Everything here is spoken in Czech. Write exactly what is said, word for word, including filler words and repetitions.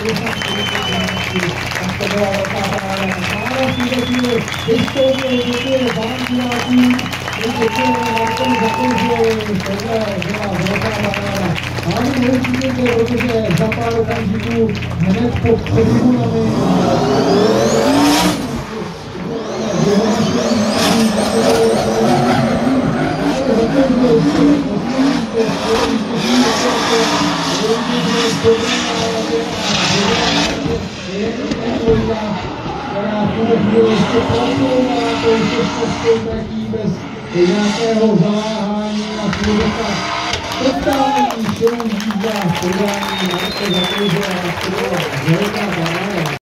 Tak to byla velká paráda. Mára v tuto chvíli vystoupil, děkuje Bánky Náků, děkuje Markovi za to, že tohle byla velká paráda. Hlavně určitě, protože za pár okamžiků hned pod tribunami která v tuto chvíli ještě prosouvá tou šestkovskou tratí bez nějakého zaváhání a chvíleka totální show jízda v podání Marka Zakouře a to byla velká paráda.